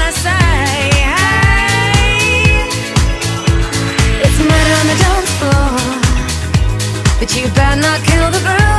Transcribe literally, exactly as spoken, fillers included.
I say, hey, it's murder on the dance floor, but you better not kill the groove.